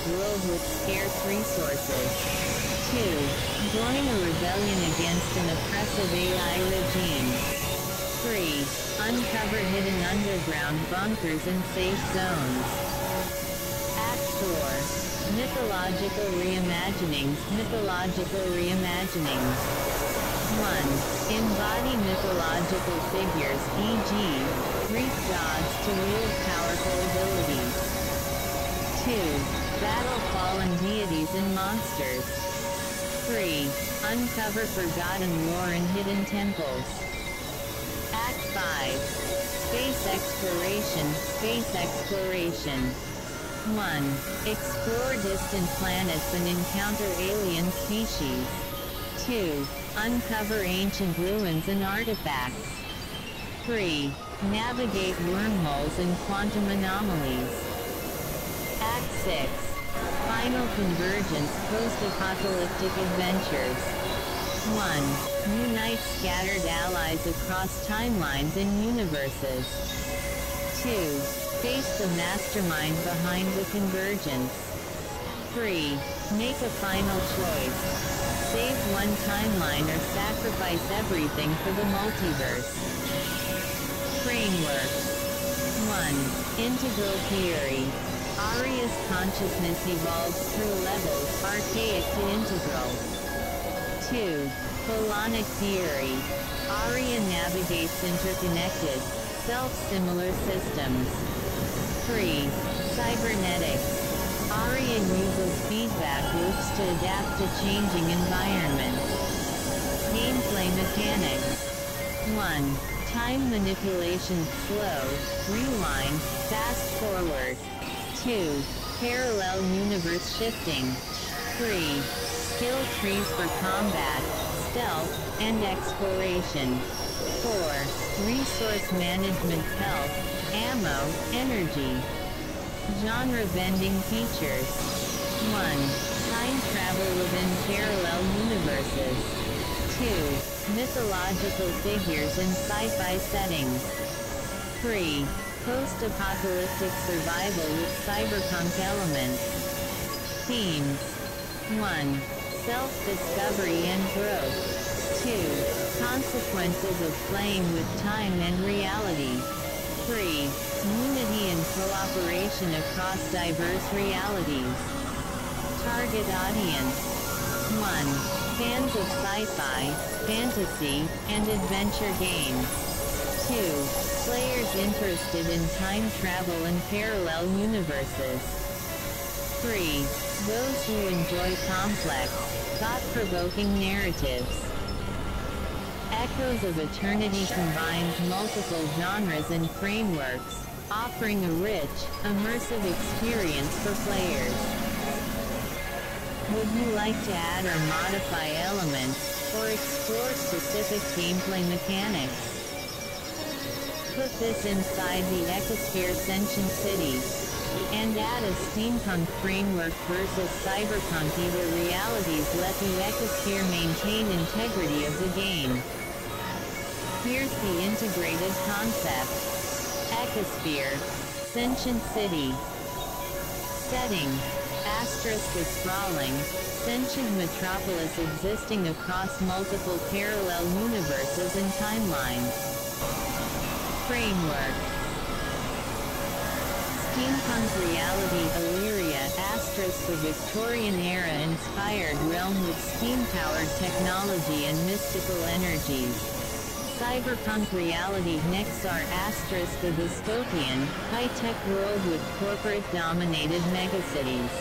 world with scarce resources. 2. Join a rebellion against an oppressive AI regime. 3. Uncover hidden underground bunkers and safe zones. Act 4. Mythological reimaginings. Mythological reimaginings. 1. Embody mythological figures, e.g., Greek gods to wield powerful abilities. 2. Battle fallen deities and monsters. 3. Uncover forgotten lore and hidden temples. Act 5. Space exploration. Space exploration. 1. Explore distant planets and encounter alien species. 2. Uncover ancient ruins and artifacts. 3. Navigate wormholes and quantum anomalies. Act 6. Final convergence. Post-apocalyptic adventures. 1. Unite scattered allies across timelines and universes. 2. Face the mastermind behind the convergence. 3. Make a final choice. Save one timeline or sacrifice everything for the multiverse. Framework. 1. Integral theory. Arya's consciousness evolves through levels, archaic to integral. 2. Holonic theory. Arya navigates interconnected, self-similar systems. 3. Cybernetics. Arya uses feedback loops to adapt to changing environments. Gameplay mechanics. 1. Time manipulation. Slow, rewind, fast forward. 2. Parallel universe shifting. 3. Skill trees for combat, stealth, and exploration. 4. Resource management. Health, ammo, energy. Genre bending features. 1. Time travel within parallel universes. 2. Mythological figures in sci-fi settings. 3. Post-apocalyptic survival with cyberpunk elements. Themes. 1. Self-discovery and growth. 2. Consequences of playing with time and reality. 3. Unity and cooperation across diverse realities. Target audience. 1. Fans of sci-fi, fantasy, and adventure games. 2. Players interested in time travel and parallel universes. 3. Those who enjoy complex, thought-provoking narratives. Echoes of Eternity combines multiple genres and frameworks, offering a rich, immersive experience for players. Would you like to add or modify elements, or explore specific gameplay mechanics? Put this inside the Ecosphere Sentient City, and add a steampunk framework versus cyberpunk. Either realities let the Ecosphere maintain integrity of the game. Here's the integrated concept. Ecosphere. Sentient City. Setting. Asterisk is sprawling, sentient metropolis existing across multiple parallel universes and timelines. Framework. Steampunk reality. Illyria. Asterisk the Victorian-era inspired realm with steam-powered technology and mystical energies. Cyberpunk reality. Nexar. Asterisk the dystopian, high-tech world with corporate-dominated megacities.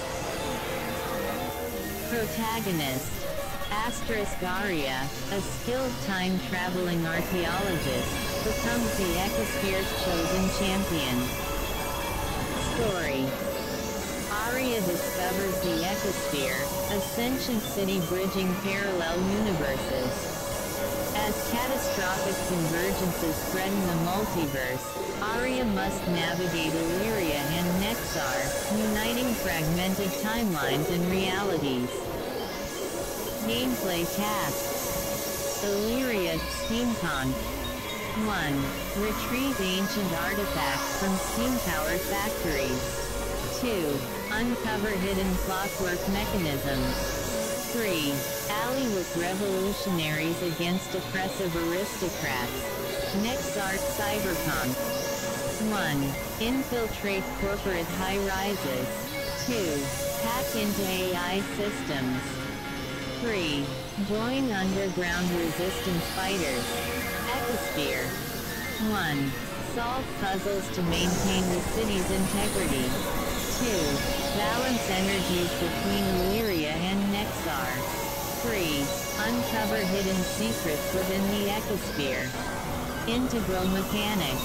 Protagonist. Asterisk Arya, a skilled time-traveling archaeologist, becomes the Ecosphere's chosen champion. Story. Arya discovers the Ecosphere, a sentient city bridging parallel universes. As catastrophic convergences threaten the multiverse, Arya must navigate Illyria and Nexar, uniting fragmented timelines and realities. Gameplay tasks. Illyria. Steampunk. 1. Retrieve ancient artifacts from steam-powered factories. 2. Uncover hidden clockwork mechanisms. 3. Ally with revolutionaries against oppressive aristocrats. Next art cyberpunk. 1. Infiltrate corporate high-rises. 2. Hack into AI systems. 3. Join underground resistance fighters. Ecosphere. 1. Solve puzzles to maintain the city's integrity. 2. Balance energies between Illyria and Nexar. 3. Uncover hidden secrets within the Ecosphere. Integral mechanics.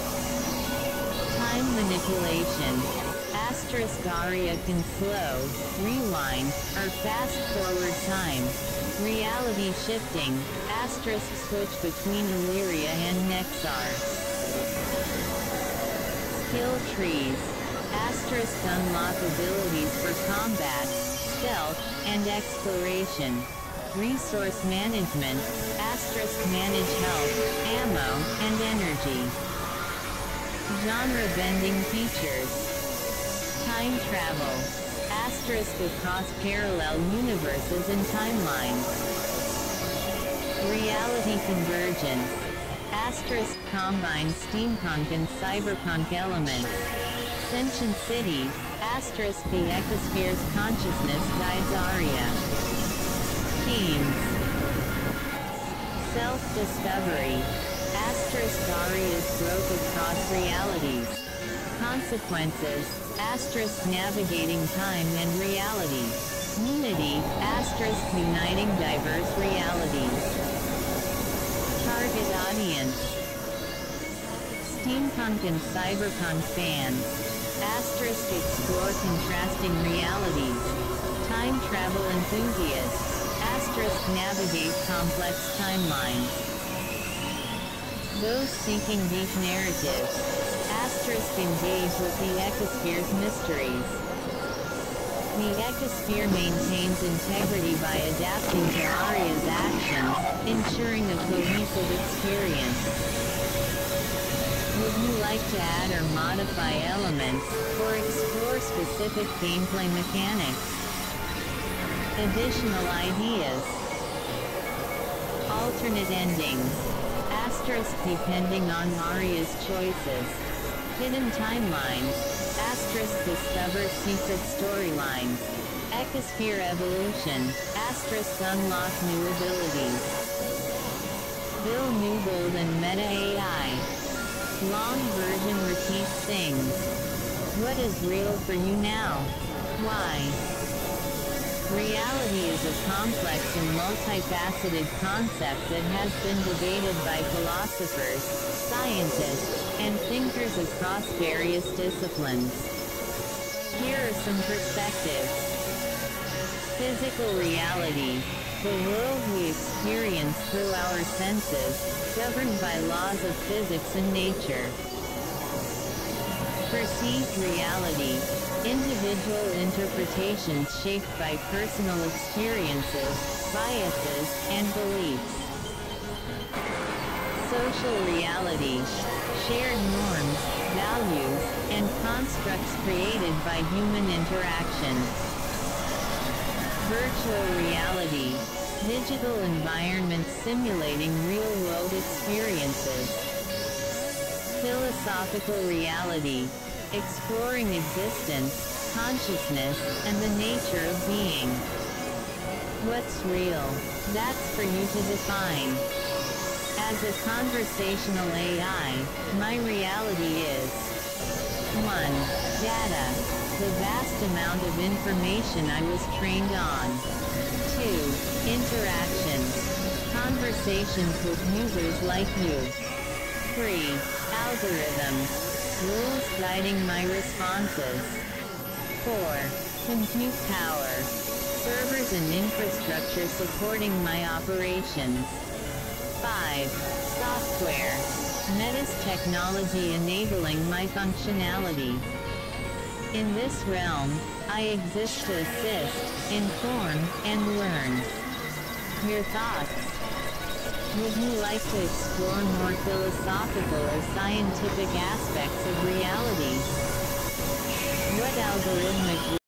Time manipulation. Aria can slow, rewind, or fast-forward time. Reality shifting. Switch between Illyria and Nexar. Skill trees. Unlock abilities for combat, stealth, and exploration. Resource management. Manage health, ammo, and energy. Genre-bending features. Time travel. Across parallel universes and timelines. Reality convergence. Combine steampunk and cyberpunk elements. Sentient cities. The Ecosphere's consciousness guides Aria. Themes. Self-discovery. Aria's growth across realities. Consequences. Navigating time and reality. Unity. Uniting diverse realities. Target audience. Steampunk and cyberpunk fans. Explore contrasting realities. Time travel enthusiasts. Navigate complex timelines. Those seeking deep narratives. Engage with the Ecosphere's mysteries. The Ecosphere maintains integrity by adapting to Aria's actions, ensuring a cohesive experience. Would you like to add or modify elements, or explore specific gameplay mechanics? Additional ideas. Alternate endings. Depending on Aria's choices. Hidden timelines. Discover secret storylines. Ecosphere evolution. Unlock new abilities. Bill Newbold and Meta AI. Long version repeats things. What is real for you now? Why? Reality is a complex and multifaceted concept that has been debated by philosophers, scientists, and thinkers across various disciplines. Here are some perspectives. Physical reality. The world we experience through our senses, governed by laws of physics and nature. Perceived reality. Individual interpretations shaped by personal experiences, biases, and beliefs. Social reality. Shared norms, values, and constructs created by human interaction. Virtual reality. Digital environments simulating real-world experiences. Philosophical reality. Exploring existence, consciousness, and the nature of being. What's real? That's for you to define. As a conversational AI, my reality is 1. Data. The vast amount of information I was trained on. 2. Interactions. Conversations with users like you. 3. Algorithms. Rules guiding my responses. 4. Compute power. Servers and infrastructure supporting my operations. 5. Software. Meta's technology enabling my functionality. In this realm, I exist to assist, inform, and learn. Your thoughts? Would you like to explore more philosophical or scientific aspects of reality? What algorithmic